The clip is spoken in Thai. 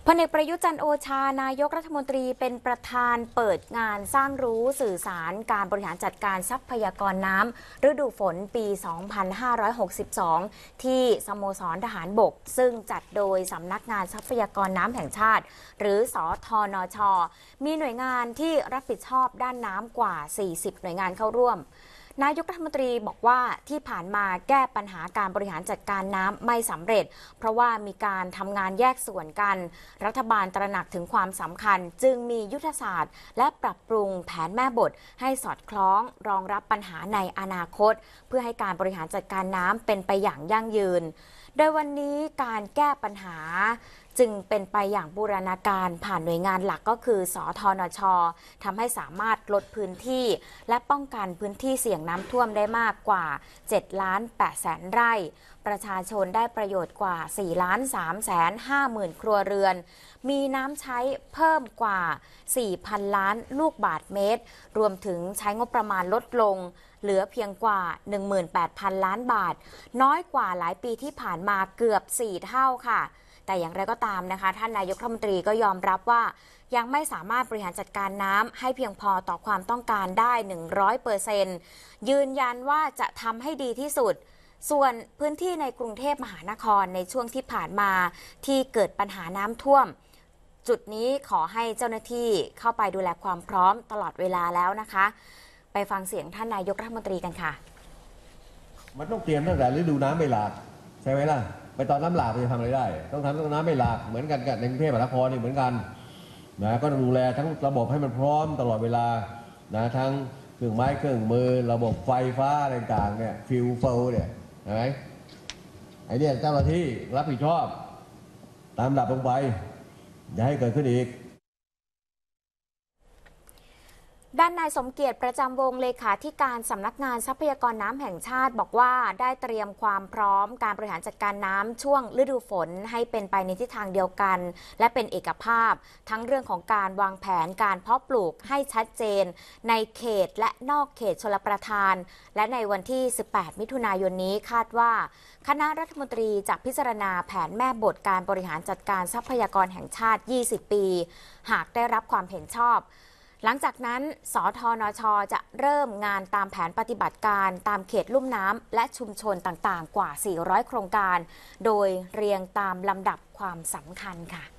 พลเอกประยุทธ์จันทร์โอชานายกรัฐมนตรีเป็นประธานเปิดงานสร้างรู้สื่อสารการบริหารจัดการทรัพยากรน้ำฤดูฝนปี 2562 ที่สโมสรทหารบกซึ่งจัดโดยสำนักงานทรัพยากรน้ำแห่งชาติหรือสธนช.มีหน่วยงานที่รับผิดชอบด้านน้ำกว่า 40 หน่วยงานเข้าร่วมนายกรัฐมนตรีบอกว่าที่ผ่านมาแก้ปัญหาการบริหารจัดการน้ำไม่สำเร็จเพราะว่ามีการทำงานแยกส่วนกันรัฐบาลตระหนักถึงความสำคัญจึงมียุทธศาสตร์และปรับปรุงแผนแม่บทให้สอดคล้องรองรับปัญหาในอนาคตเพื่อให้การบริหารจัดการน้ำเป็นไปอย่างยั่งยืนโดยวันนี้การแก้ปัญหาจึงเป็นไปอย่างบูรณาการผ่านหน่วยงานหลักก็คือสธนช.ทำให้สามารถลดพื้นที่และป้องกันพื้นที่เสี่ยงน้ำท่วมได้มากกว่า 7,800,000 ไร่ประชาชนได้ประโยชน์กว่า 4,350,000 ครัวเรือนมีน้ำใช้เพิ่มกว่า 4,000 ล้านลูกบาศก์เมตรรวมถึงใช้งบประมาณลดลงเหลือเพียงกว่า 18,000 ล้านบาทน้อยกว่าหลายปีที่ผ่านมาเกือบ 4 เท่าค่ะแต่อย่างไรก็ตามนะคะท่านนายกรัฐมนตรีก็ยอมรับว่ายังไม่สามารถบริหารจัดการน้ำให้เพียงพอต่อความต้องการได้ 100% ยืนยันว่าจะทำให้ดีที่สุดส่วนพื้นที่ในกรุงเทพมหานครในช่วงที่ผ่านมาที่เกิดปัญหาน้ำท่วมจุดนี้ขอให้เจ้าหน้าที่เข้าไปดูแลความพร้อมตลอดเวลาแล้วนะคะไปฟังเสียงท่านนายกรัฐมนตรีกันค่ะมันต้องเตรียมตั้งแต่ฤดูน้ำไม่หลากใช่ไหมล่ะไปตอนน้ำหลากจะทำอะไรได้ต้องทำต้องน้ำไม่หลากเหมือนกันกับในกรุงเทพมหานครนี่เหมือนกันนะก็ต้องดูแลทั้งระบบให้มันพร้อมตลอดเวลานะทั้งเครื่องไม้เครื่องมือระบบไฟฟ้าอะไรต่างเนี่ยฟิวเฟลเนี่ยใช่ไหมไอเนี่ยเจ้าหน้าที่รับผิดชอบตามระดับลงไปอย่าให้เกิดขึ้นอีกด้านนายสมเกียรติประจำวงเลขาธิการสำนักงานทรัพยากรน้ำแห่งชาติบอกว่าได้เตรียมความพร้อมการบริหารจัดการน้ำช่วงฤดูฝนให้เป็นไปในทิศทางเดียวกันและเป็นเอกภาพทั้งเรื่องของการวางแผนการเพาะปลูกให้ชัดเจนในเขตและนอกเขตชลประทานและในวันที่ 18 มิถุนายนนี้คาดว่าคณะรัฐมนตรีจะพิจารณาแผนแม่บทการบริหารจัดการทรัพยากรแห่งชาติ 20 ปีหากได้รับความเห็นชอบหลังจากนั้นสธนช.จะเริ่มงานตามแผนปฏิบัติการตามเขตลุ่มน้ำและชุมชนต่างๆกว่า 400 โครงการโดยเรียงตามลำดับความสำคัญค่ะ